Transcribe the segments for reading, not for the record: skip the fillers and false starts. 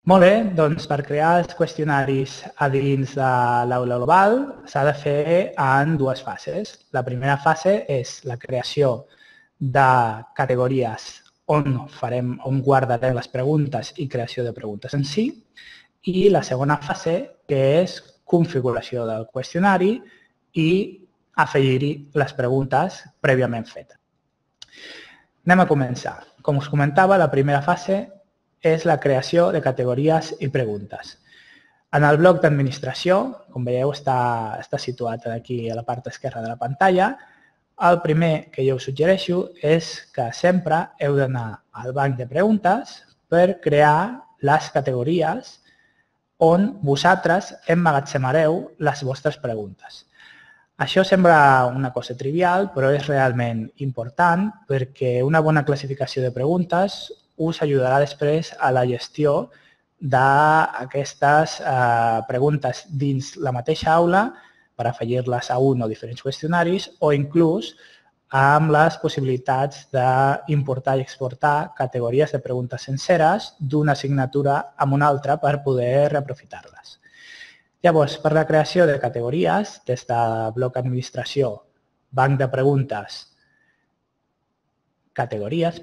Molt bé, doncs per crear els qüestionaris a dins de l'aula global s'ha de fer en dues fases. La primera fase és la creació de categories on guardarem les preguntes i creació de preguntes en si, i la segona fase, que és configuració del qüestionari i afegir-hi les preguntes prèviament fetes. Anem a començar. Com us comentava, la primera fase és la creació de categories i preguntes. En el bloc d'administració, com veieu, està situat aquí a la part esquerra de la pantalla. El primer que jo us suggereixo és que sempre heu d'anar al banc de preguntes per crear les categories on vosaltres emmagatzemareu les vostres preguntes. Això sembla una cosa trivial, però és realment important perquè una bona classificació de preguntes us ajudarà després a la gestió d'aquestes preguntes dins la mateixa aula per afegir-les a un o diferents qüestionaris o inclús amb les possibilitats d'importar i exportar categories de preguntes senceres d'una assignatura a una altra per poder reaprofitar-les. Llavors, per la creació de categories, des del bloc administració, banc de preguntes, categories,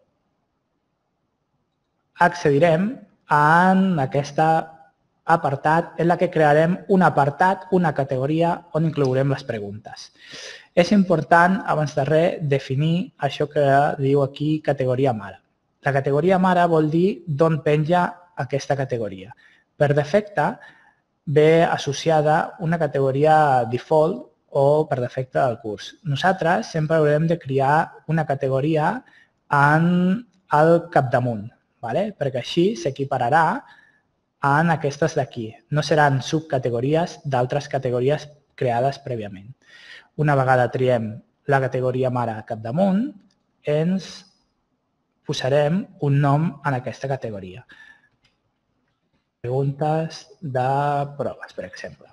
accedirem en aquest apartat en què crearem un apartat, una categoria on inclourem les preguntes. És important, abans de res, definir això que diu aquí categoria mare. La categoria mare vol dir d'on penja aquesta categoria. Per defecte, ve associada una categoria default o per defecte del curs. Nosaltres sempre haurem de crear una categoria en el capdamunt, perquè així s'equipararà en aquestes d'aquí. No seran subcategories d'altres categories creades prèviament. Una vegada triem la categoria mare al capdamunt, ens posarem un nom en aquesta categoria. Preguntes de proves, per exemple.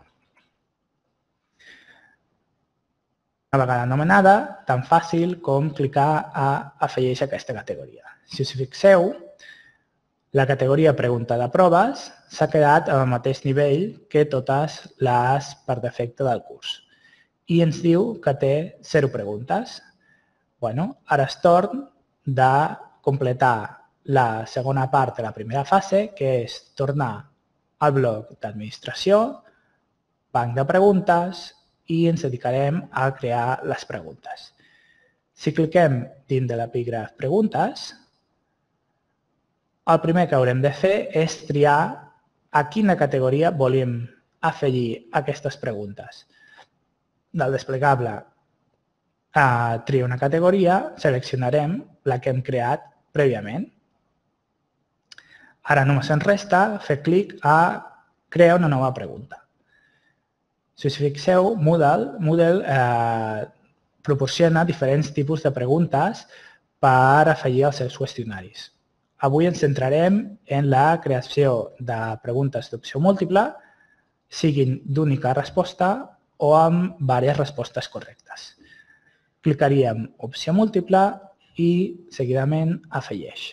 Una vegada anomenada, tan fàcil com clicar a afegeix aquesta categoria. Si us fixeu, la categoria pregunta de proves s'ha quedat al mateix nivell que totes les per defecte del curs. I ens diu que té 0 preguntes. Ara és torn de completar la segona part de la primera fase, que és tornar al bloc d'administració, banc de preguntes i ens dedicarem a crear les preguntes. Si cliquem dins de l'epígraf preguntes, el primer que haurem de fer és triar a quina categoria volem afegir aquestes preguntes. Del desplegable triar una categoria, seleccionarem la que hem creat prèviament. Ara només ens resta fer clic a crear una nova pregunta. Si us fixeu, Moodle proporciona diferents tipus de preguntes per afegir als seus qüestionaris. Avui ens centrarem en la creació de preguntes d'opció múltiple, siguin d'única resposta o amb diverses respostes correctes. Clicaríem opció múltiple i seguidament afegeix.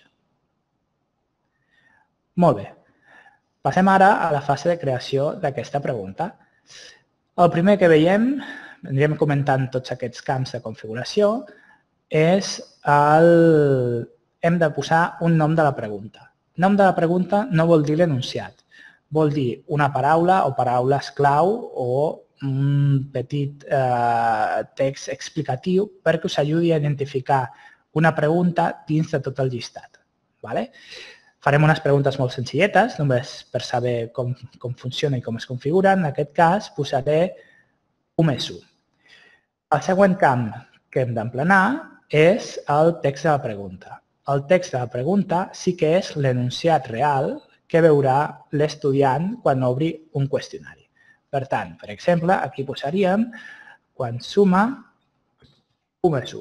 Molt bé. Passem ara a la fase de creació d'aquesta pregunta. El primer que veiem, anirem comentant tots aquests camps de configuració, és hem de posar un nom de la pregunta. Nom de la pregunta no vol dir l'enunciat, vol dir una paraula o paraules clau o un petit text explicatiu perquè us ajudi a identificar una pregunta dins de tot el llistat. Farem unes preguntes molt senzilletes, només per saber com funciona i com es configura. En aquest cas, posaré 1+1. El següent camp que hem d'emplenar és el text de la pregunta. El text de la pregunta sí que és l'enunciat real que veurà l'estudiant quan obri un qüestionari. Per tant, per exemple, aquí posaríem quan suma 1+1.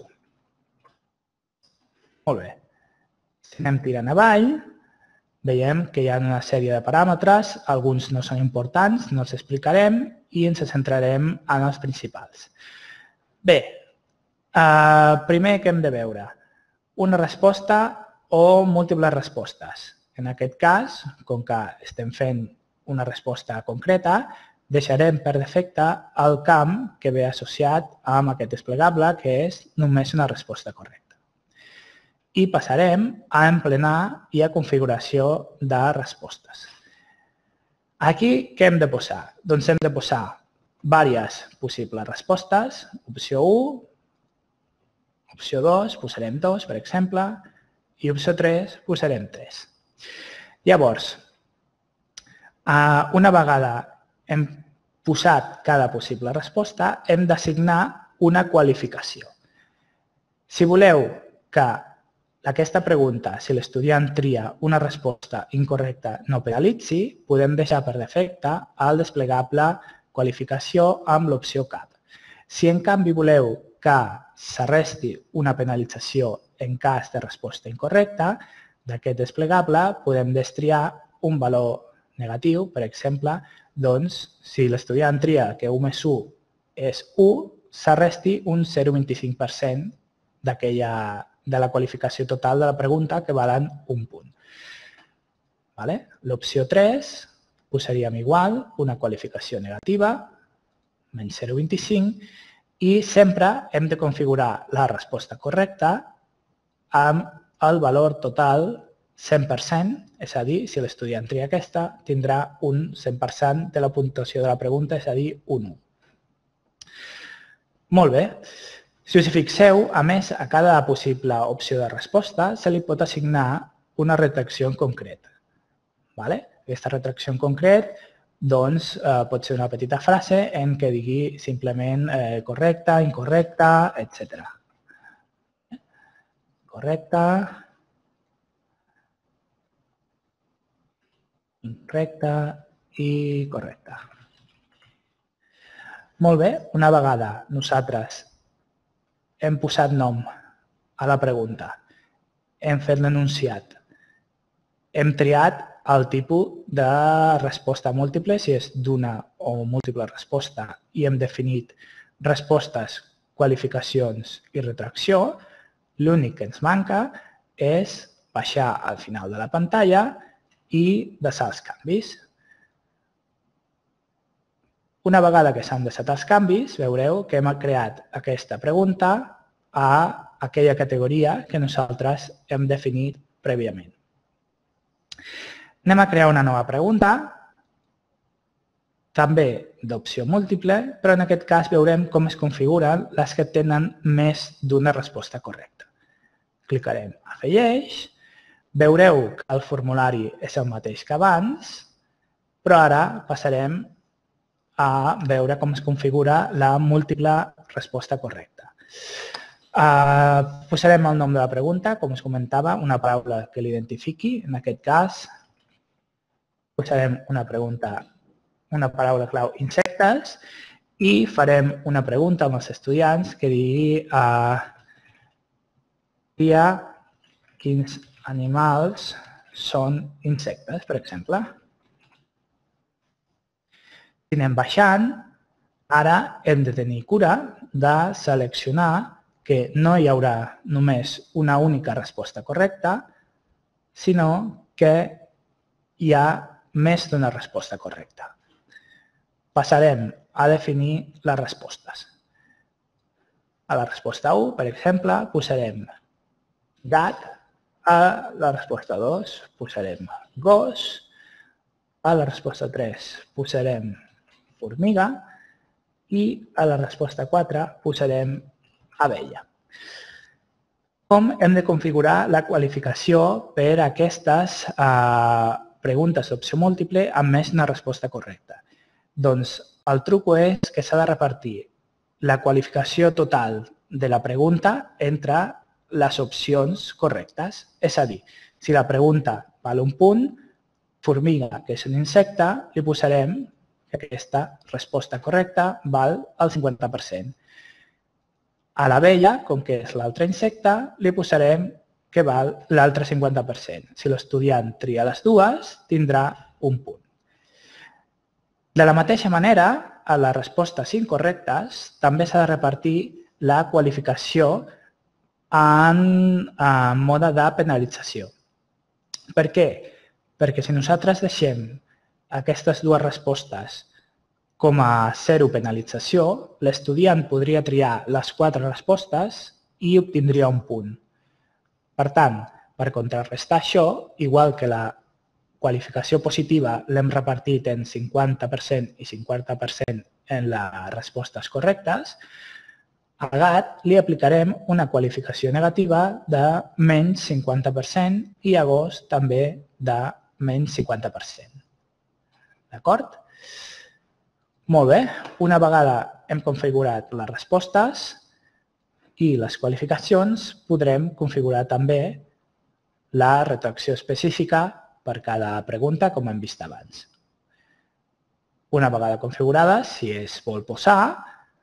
Molt bé. Si anem tirant avall, veiem que hi ha una sèrie de paràmetres, alguns no són importants, no els explicarem i ens centrarem en els principals. Bé, primer que hem de veure una resposta o múltiples respostes. en aquest cas, com que estem fent una resposta concreta, deixarem per defecte el camp que ve associat amb aquest desplegable, que és només una resposta correcta. I passarem a emplenar i a configuració de respostes. Aquí, què hem de posar? Doncs hem de posar diverses possibles respostes. Opció 1, opció 2, posarem 2, per exemple, i opció 3, posarem 3. Llavors, una vegada hem posat cada possible resposta, hem d'assignar una qualificació. Si voleu que aquesta pregunta, si l'estudiant tria una resposta incorrecta, no penalitzi, podem deixar per defecte el desplegable qualificació amb l'opció cap. Si en canvi voleu que s'arresti una penalització en cas de resposta incorrecta, d'aquest desplegable podem destriar un valor negatiu, per exemple, doncs, si l'estudiant tria que 1 més 1 és 1, s'arresti un 0,25% de la qualificació total de la pregunta, que valen un punt. L'opció 3 posaríem igual, una qualificació negativa, menys 0,25, i sempre hem de configurar la resposta correcta amb el valor total 100%, és a dir, si l'estudiant tria aquesta, tindrà un 100% de la puntuació de la pregunta, és a dir, un 1. Molt bé. Si us hi fixeu, a més, a cada possible opció de resposta se li pot assignar una retracció en concret. Aquesta retracció en concret pot ser una petita frase en què digui simplement correcte, incorrecte, etc. Correcte, incorrecte i correcte. Molt bé, una vegada nosaltres hem posat nom a la pregunta, hem fet l'enunciat, hem triat el tipus de resposta múltiple, si és d'una o múltiple resposta, i hem definit respostes, qualificacions i retracció, l'únic que ens manca és baixar al final de la pantalla i desar els canvis. Una vegada que s'han desat els canvis, veureu que hem creat aquesta pregunta a aquella categoria que nosaltres hem definit prèviament. Anem a crear una nova pregunta, també d'opció múltiple, però en aquest cas veurem com es configuren les que tenen més d'una resposta correcta. Clicarem a Afegeix, veureu que el formulari és el mateix que abans, però ara passarem a veure com es configura la múltiple resposta correcta. Posarem el nom de la pregunta, com us comentava, una paraula que l'identifiqui. En aquest cas, posarem una paraula clau insectes i farem una pregunta als estudiants que digui quins animals són insectes, per exemple. Si anem baixant, ara hem de tenir cura de seleccionar que no hi haurà només una única resposta correcta, sinó que hi ha més d'una resposta correcta. Passarem a definir les respostes. A la resposta 1, per exemple, posarem gat, a la resposta 2 posarem gos, a la resposta 3 posarem formiga i a la resposta 4 posarem abella. Com hem de configurar la qualificació per a aquestes preguntes d'opció múltiple amb més d'una resposta correcta? Doncs el truc és que s'ha de repartir la qualificació total de la pregunta entre les opcions correctes. És a dir, si la pregunta val un punt, formiga, que és un insecte, li posarem que aquesta resposta correcta val el 50%. A l'abella, com que és l'altre insecte, li posarem que val l'altre 50%. Si l'estudiant tria les dues, tindrà un punt. De la mateixa manera, a les respostes incorrectes també s'ha de repartir la qualificació en mode de penalització. Per què? perquè si nosaltres deixem aquestes dues respostes com a zero penalització, l'estudiant podria triar les 4 respostes i obtindria un punt. Per tant, per contrarrestar això, igual que la qualificació positiva l'hem repartit en 50% i 50% en les respostes correctes, a GAT li aplicarem una qualificació negativa de menys 50% i a GOS també de menys 50%. D'acord? Molt bé. Una vegada hem configurat les respostes i les qualificacions, podrem configurar també la retracció específica per cada pregunta, com hem vist abans. Una vegada configurada, si es vol posar,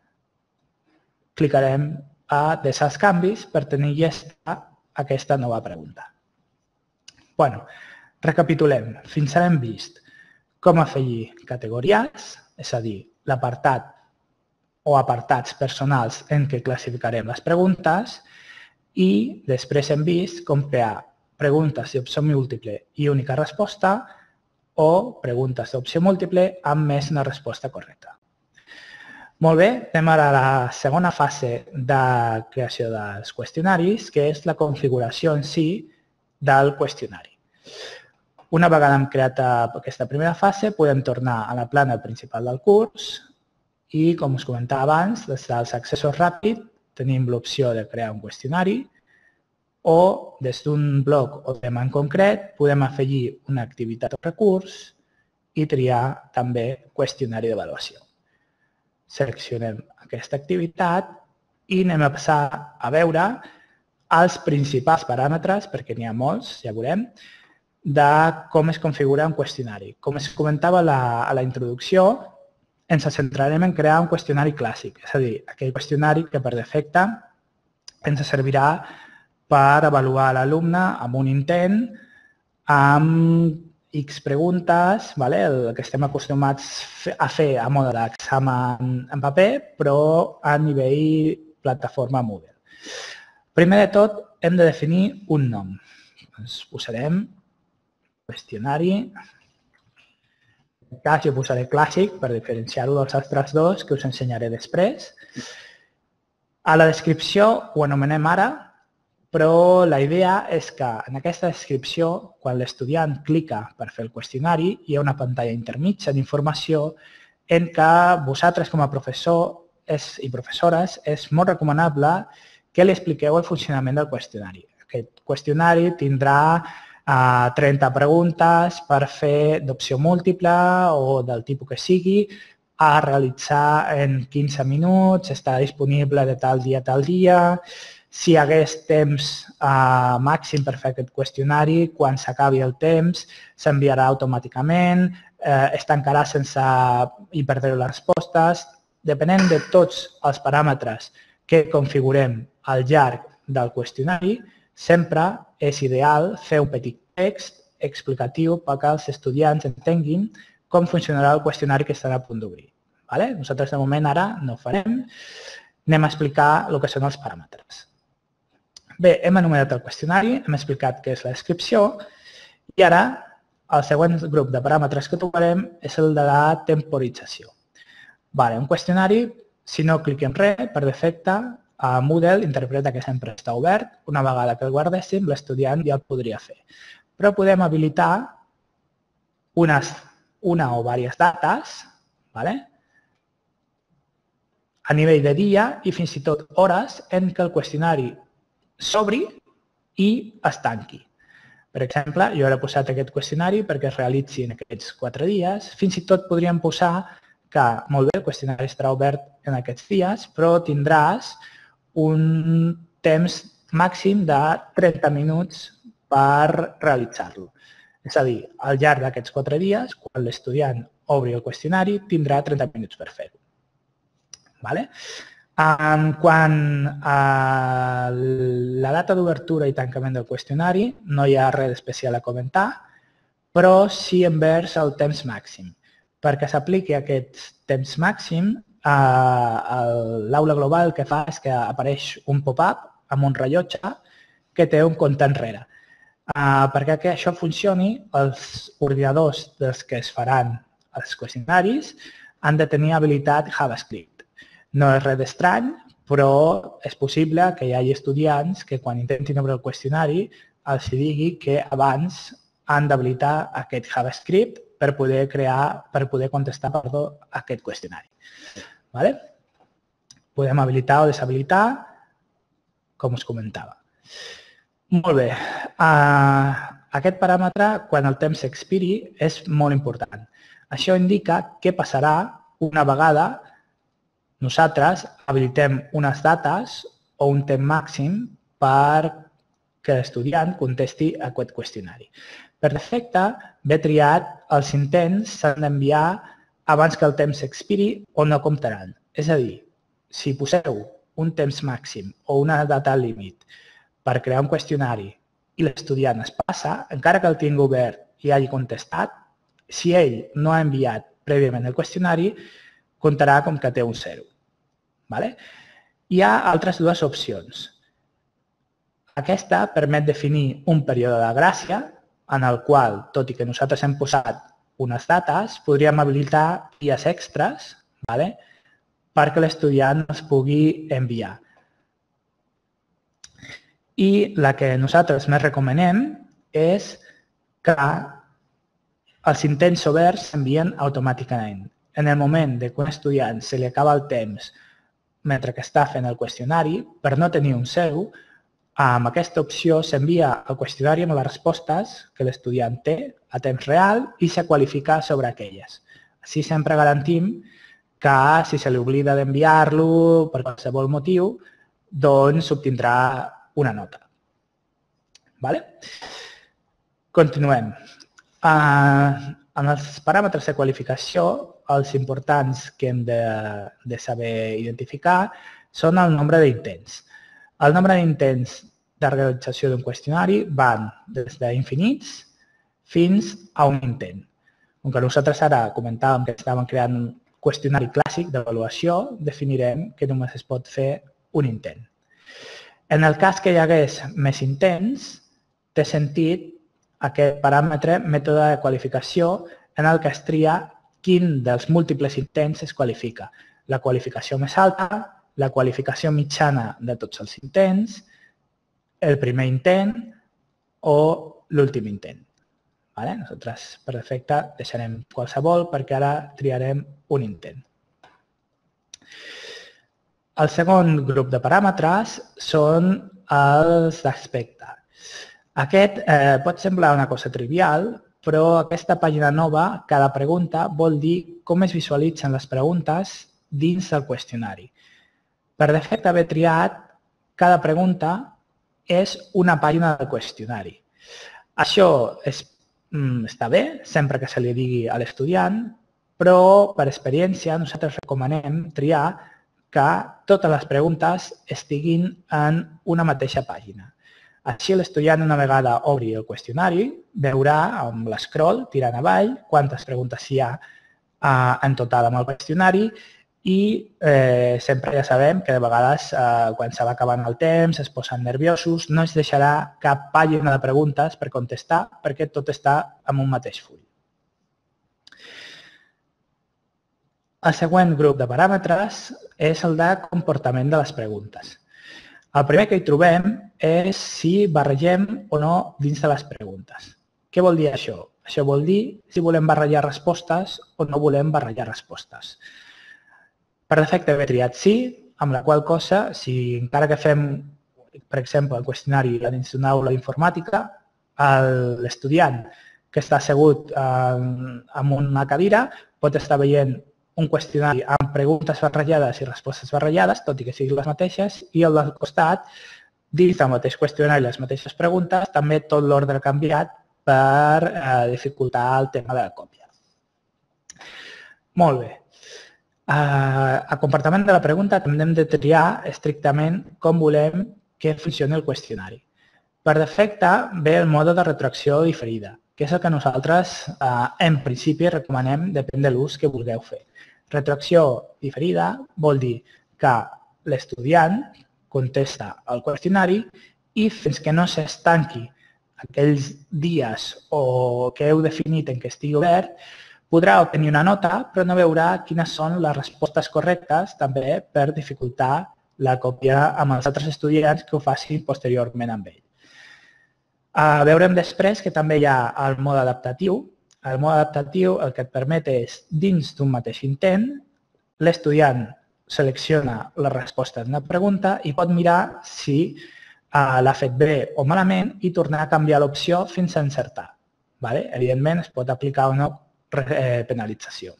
clicarem a deixar els canvis per tenir llesta aquesta nova pregunta. Bueno, recapitulem. Fins ara hem vist com afegir categories, és a dir, l'apartat o apartats personals en què classificarem les preguntes i després hem vist com crear preguntes d'opció múltiple i única resposta o preguntes d'opció múltiple amb més una resposta correcta. Molt bé, anem ara a la segona fase de creació dels qüestionaris, que és la configuració en si del qüestionari. Una vegada hem creat aquesta primera fase, podem tornar a la plana principal del curs i, com us comentava abans, des dels accessos ràpids tenim l'opció de crear un qüestionari o des d'un bloc o tema en concret podem afegir una activitat o recurs i triar també qüestionari d'avaluació. Seleccionem aquesta activitat i anem a passar a veure els principals paràmetres, perquè n'hi ha molts, ja veurem, de com es configura un qüestionari. Com es comentava a la introducció, ens centrarem en crear un qüestionari clàssic, és a dir, aquell qüestionari que per defecte ens servirà per avaluar l'alumne amb un intent, amb X preguntes, el que estem acostumats a fer a mode d'examen en paper, però a nivell plataforma Moodle. Primer de tot, hem de definir un nom. Ens posarem qüestionari. En aquest cas jo posaré clàssic per diferenciar-ho dels altres dos que us ensenyaré després. A la descripció ho anomenem ara, però la idea és que en aquesta descripció, quan l'estudiant clica per fer el qüestionari, hi ha una pantalla intermitja d'informació en què vosaltres com a professors i professores és molt recomanable que li expliqueu el funcionament del qüestionari. Aquest qüestionari tindrà 30 preguntes per fer d'opció múltiple o del tipus que sigui, a realitzar en 15 minuts, estarà disponible de tal dia a tal dia. Si hi hagués temps màxim per fer aquest qüestionari, quan s'acabi el temps, s'enviarà automàticament, es tancarà sense hi perdre les respostes. Depenent de tots els paràmetres que configurem al llarg del qüestionari, sempre és ideal fer un petit text explicatiu perquè els estudiants entenguin com funcionarà el qüestionari que estan a punt d'obrir. Nosaltres de moment ara no ho farem, anem a explicar el que són els paràmetres. Bé, hem anomenat el qüestionari, hem explicat què és la descripció i ara el següent grup de paràmetres que trobarem és el de la temporització. Un qüestionari, si no cliquem res, per defecte, Moodle interpreta que sempre està obert. Una vegada que el guardéssim, l'estudiant ja el podria fer. Però podem habilitar una o diverses dates a nivell de dia i fins i tot hores en què el qüestionari s'obri i es tanqui. Per exemple, jo ara he posat aquest qüestionari perquè es realitzi en aquests 4 dies. Fins i tot podríem posar que, molt bé, el qüestionari estarà obert en aquests dies, però tindràs un temps màxim de 30 minuts per realitzar-lo. És a dir, al llarg d'aquests 4 dies, quan l'estudiant obri el qüestionari, tindrà 30 minuts per fer-ho. Quant a la data d'obertura i tancament del qüestionari, no hi ha res especial a comentar, però sí envers el temps màxim. Perquè s'apliqui aquest temps màxim, l'aula global el que fa és que apareix un pop-up amb un rellotge que té un compte enrere. Perquè això funcioni, els ordinadors dels que es faran els qüestionaris han de tenir habilitat JavaScript. No és res estrany, però és possible que hi hagi estudiants que quan intentin obrir el qüestionari els digui que abans han d'habilitar aquest JavaScript per poder contestar aquest qüestionari. Podem habilitar o deshabilitar, com us comentava. Molt bé. Aquest paràmetre, quan el temps expiri, és molt important. Això indica què passarà una vegada nosaltres habilitem unes dates o un temps màxim perquè l'estudiant contesti aquest qüestionari. Per defecte, ve triat, els intents s'han d'enviar abans que el temps expiri o no comptaran. És a dir, si poseu un temps màxim o una data límit per crear un qüestionari i l'estudiant es passa, encara que el tingui obert i hagi contestat, si ell no ha enviat prèviament el qüestionari, comptarà com que té un 0. Hi ha altres dues opcions. Aquesta permet definir un període de gràcia en el qual, tot i que nosaltres hem posat unes dates, podríem habilitar dies extres perquè l'estudiant els pugui enviar. I la que nosaltres més recomanem és que els intents oberts s'envien automàticament. En el moment que a un estudiant se li acaba el temps mentre que està fent el qüestionari, per no tenir un 0, amb aquesta opció s'envia el qüestionari amb les respostes que l'estudiant té a temps real i se qualifica sobre aquelles. Així sempre garantim que si se li oblida d'enviar-lo per qualsevol motiu, doncs s'obtindrà una nota. Continuem. En els paràmetres de qualificació, els importants que hem de saber identificar són el nombre d'intents. El nombre d'intents de realització d'un qüestionari van des d'infinits fins a un intent. Com que nosaltres ara comentàvem que estàvem creant un qüestionari clàssic d'avaluació, definirem que només es pot fer un intent. En el cas que hi hagués més intents, té sentit aquest paràmetre mètode de qualificació en el que es tria quin dels múltiples intents es qualifica. La qualificació més alta, la qualificació mitjana de tots els intents, el primer intent o l'últim intent. Nosaltres, per defecte, deixarem qualsevol perquè ara triarem un intent. El segon grup de paràmetres són els d'aspecte. Aquest pot semblar una cosa trivial, però aquesta pàgina nova, cada pregunta, vol dir com es visualitzen les preguntes dins del qüestionari. Per defecte haver triat, cada pregunta és una pàgina del qüestionari. Això està bé, sempre que se li digui a l'estudiant, però per experiència nosaltres recomanem triar que totes les preguntes estiguin en una mateixa pàgina. Així l'estudiant una vegada obri el qüestionari veurà amb l'escroll tirant avall quantes preguntes hi ha en total amb el qüestionari i sempre ja sabem que de vegades quan se va acabant el temps es posen nerviosos, no es deixarà cap pàgina de preguntes per contestar perquè tot està en un mateix full. El següent grup de paràmetres és el de comportament de les preguntes. El primer que hi trobem és si barregem o no dins de les preguntes. Què vol dir això? Això vol dir si volem barrejar respostes o no volem barrejar respostes. Per defecte he triat sí, amb la qual cosa, si encara que fem, per exemple, el qüestionari dins d'una aula d'informàtica, l'estudiant que està assegut en una cadira pot estar veient un qüestionari amb preguntes barrejades i respostes barrejades, tot i que siguin les mateixes, i al costat, dins del mateix qüestionari i les mateixes preguntes, també tot l'ordre canviat per dificultar el tema de la còpia. Molt bé. A comportament de la pregunta també hem de triar estrictament com volem que funcioni el qüestionari. Per defecte ve el mode de retroacció diferida, que és el que nosaltres en principi recomanem depèn de l'ús que vulgueu fer. Retroacció diferida vol dir que l'estudiant contesta el qüestionari i fins que no s'estanqui aquells dies o que heu definit en què estigui obert, podrà obtenir una nota, però no veurà quines són les respostes correctes també per dificultar la còpia amb els altres estudiants que ho facin posteriorment amb ell. Veurem després que també hi ha el mode adaptatiu. El mode adaptatiu el que et permet és, dins d'un mateix intent, l'estudiant selecciona les respostes d'una pregunta i pot mirar si l'ha fet bé o malament i tornar a canviar l'opció fins a encertar. Evidentment, es pot aplicar o no penalització.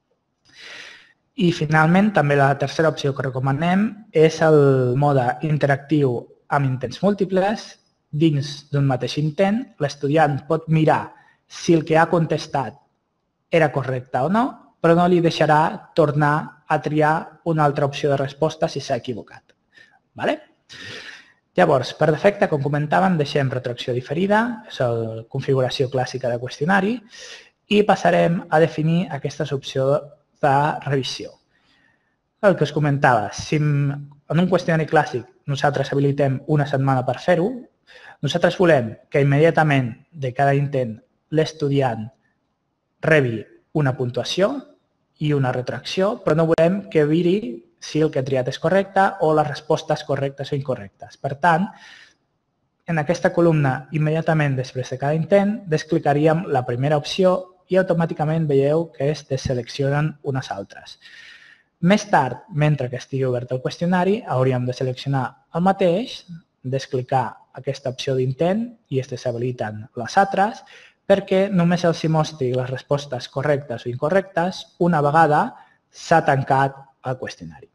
I finalment, també la tercera opció que recomanem és el mode interactiu amb intents múltiples. Dins d'un mateix intent, l'estudiant pot mirar si el que ha contestat era correcte o no, però no li deixarà tornar a triar una altra opció de resposta si s'ha equivocat. Llavors, per defecte, com comentàvem, deixem retroacció diferida, és la configuració clàssica de qüestionari, i passarem a definir aquestes opcions de revisió. El que us comentava, si en un qüestionari clàssic nosaltres habilitem una setmana per fer-ho, nosaltres volem que immediatament de cada intent l'estudiant rebi una puntuació i una retroacció, però no volem que viri si el que ha triat és correcte o les respostes correctes o incorrectes. Per tant, en aquesta columna, immediatament després de cada intent, desclicaríem la primera opció i automàticament veieu que es deseleccionen unes altres. Més tard, mentre que estigui obert el qüestionari, hauríem de seleccionar el mateix, desclicar aquesta opció d'intent i es deshabiliten les altres, perquè només els mostri les respostes correctes o incorrectes una vegada s'ha tancat el qüestionari.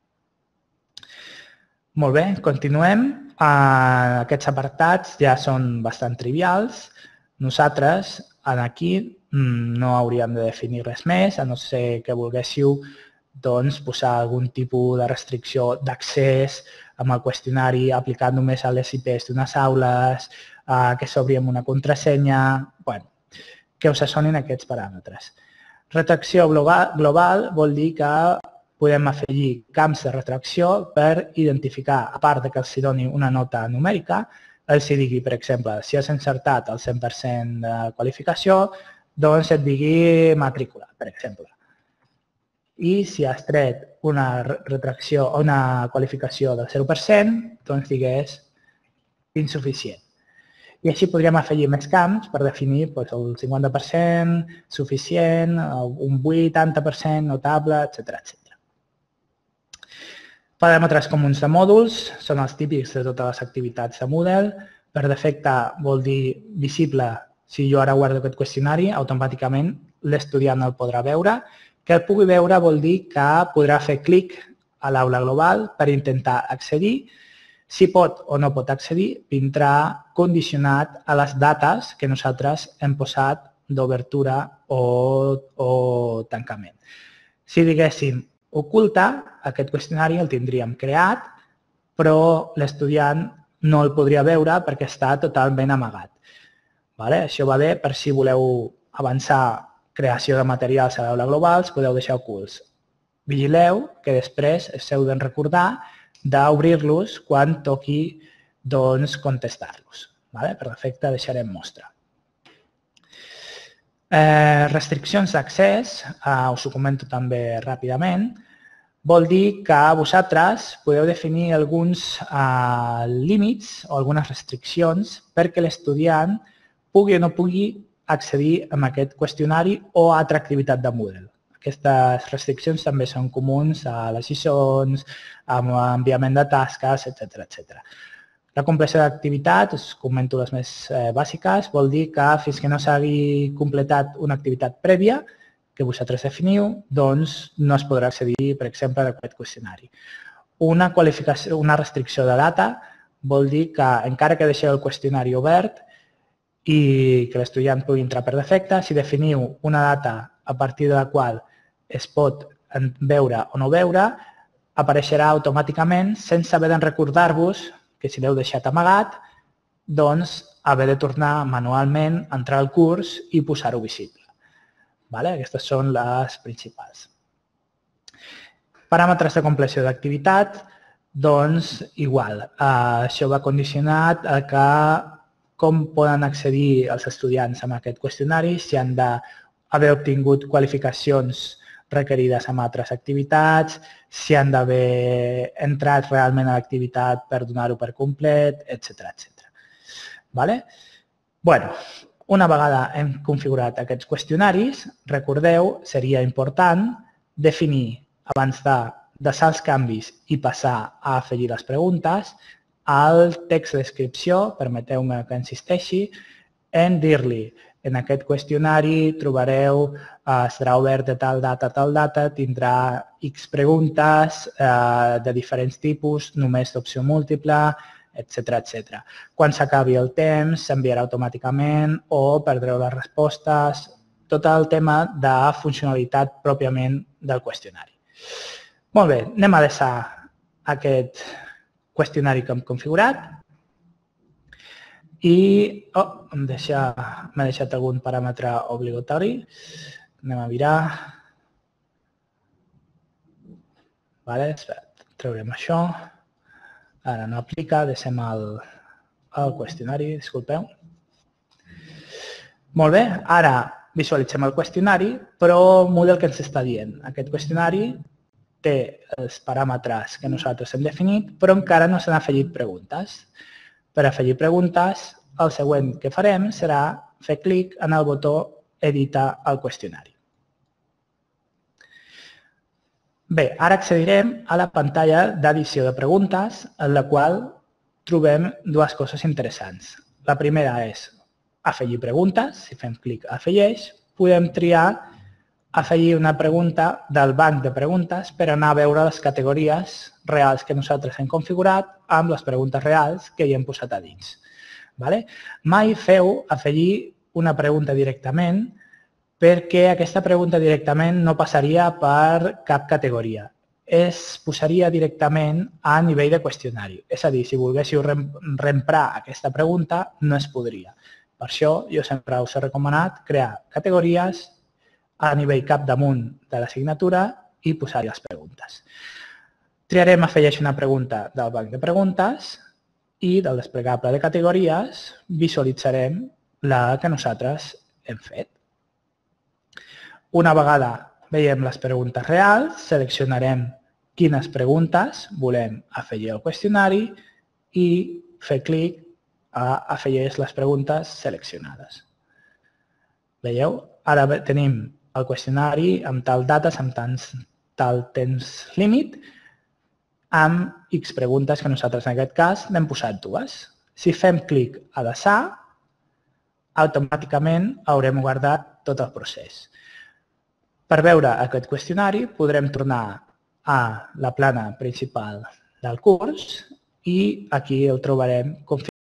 Molt bé, continuem. Aquests apartats ja són bastant trivials. Nosaltres aquí no hauríem de definir res més, a no ser que volguéssiu posar algun tipus de restricció d'accés amb el qüestionari aplicat només a les IPs d'unes aules, que s'obri amb una contrasenya, que us sonin aquests paràmetres. Retracció global vol dir que podem afegir camps de retracció per identificar, a part que els doni una nota numèrica, els digui, per exemple, si has encertat el 100% de qualificació, doncs et digui matrícula, per exemple. I si has tret una retracció o una qualificació del 0%, doncs digués insuficient. I així podríem afegir més camps per definir el 50%, suficient, un 80%, notable, etc. Paràmetres comuns de mòduls són els típics de totes les activitats de Moodle. Per defecte vol dir visible. Si jo ara guardo aquest qüestionari, automàticament l'estudiant el podrà veure. Que el pugui veure vol dir que podrà fer clic a l'aula global per intentar accedir. Si pot o no pot accedir, vindrà condicionat a les dates que nosaltres hem posat d'obertura o tancament. Si diguéssim oculta, aquest qüestionari el tindríem creat, però l'estudiant no el podria veure perquè està totalment amagat. Això va bé per si voleu avançar creació de materials a l'aula global, podeu deixar ocults. Vigileu que després us heu de recordar d'obrir-los quan toqui contestar-los. Per defecte deixarem mostra. Restriccions d'accés, us ho comento també ràpidament, vol dir que vosaltres podeu definir alguns límits o algunes restriccions perquè l'estudiant pugui o no pugui accedir a aquest qüestionari o a altra activitat de Moodle. Aquestes restriccions també són comuns a les lliçons, amb enviament de tasques, etc. La compleció d'activitat, us comento les més bàsiques, vol dir que fins que no s'hagi completat una activitat prèvia que vosaltres definiu, doncs no es podrà accedir, per exemple, a aquest qüestionari. Una restricció de data vol dir que encara que deixeu el qüestionari obert i que l'estudiant pugui entrar per defecte, si definiu una data a partir de la qual es pot veure o no veure, apareixerà automàticament sense haver de recordar-vos que si l'heu deixat amagat, doncs haver de tornar manualment a entrar al curs i posar-ho visible. Aquestes són les principals. Paràmetres de compleció d'activitat, doncs igual. Això va condicionat a que com poden accedir els estudiants a aquest qüestionari, si han d'haver obtingut qualificacions requerides amb altres activitats, si han d'haver entrat realment a l'activitat per donar-ho per complet, etc. Bueno, una vegada hem configurat aquests qüestionaris, recordeu, seria important definir, abans de deixar els canvis i passar a afegir les preguntes, el text de descripció, permeteu-me que insisteixi, en dir-li, en aquest qüestionari trobareu, serà obert de tal data a tal data, tindrà X preguntes de diferents tipus, només d'opció múltiple, etc. Quan s'acabi el temps, s'enviarà automàticament o perdreu les respostes, tot el tema de funcionalitat pròpiament del qüestionari. Molt bé, anem a deixar aquest qüestionari que hem configurat i m'ha deixat algun paràmetre obligatori. Anem a mirar. Traurem això. Ara no aplica, deixem el qüestionari, disculpeu. Molt bé, ara visualitzem el qüestionari, però muda el que ens està dient. Aquest qüestionari té els paràmetres que nosaltres hem definit, però encara no s'han afegit preguntes. Per afegir preguntes, el següent que farem serà fer clic en el botó Editar el qüestionari. Bé, ara accedirem a la pantalla d'edició de preguntes, en la qual trobem dues coses interessants. La primera és afegir preguntes. Si fem clic a afegeix, podem triar afegir una pregunta del banc de preguntes per anar a veure les categories reals que nosaltres hem configurat amb les preguntes reals que hi hem posat a dins. Mai feu afegir una pregunta directament perquè aquesta pregunta directament no passaria per cap categoria. Es posaria directament a nivell de qüestionari. És a dir, si volguéssiu reemprar aquesta pregunta, no es podria. Per això, jo sempre us he recomanat crear categories a nivell capdamunt de l'assignatura i posar-hi les preguntes. Triarem afegeix una pregunta del banc de preguntes i del desplegable de categories visualitzarem la que nosaltres hem fet. Una vegada veiem les preguntes reals, seleccionarem quines preguntes volem afegir al qüestionari i fer clic a afegeix les preguntes seleccionades. Veieu? Ara tenim el qüestionari amb tal dates, amb tal temps límit, amb X preguntes que nosaltres en aquest cas n'hem posat dues. Si fem clic a deixar, automàticament haurem guardat tot el procés. Per veure aquest qüestionari podrem tornar a la plana principal del curs i aquí el trobarem configurat.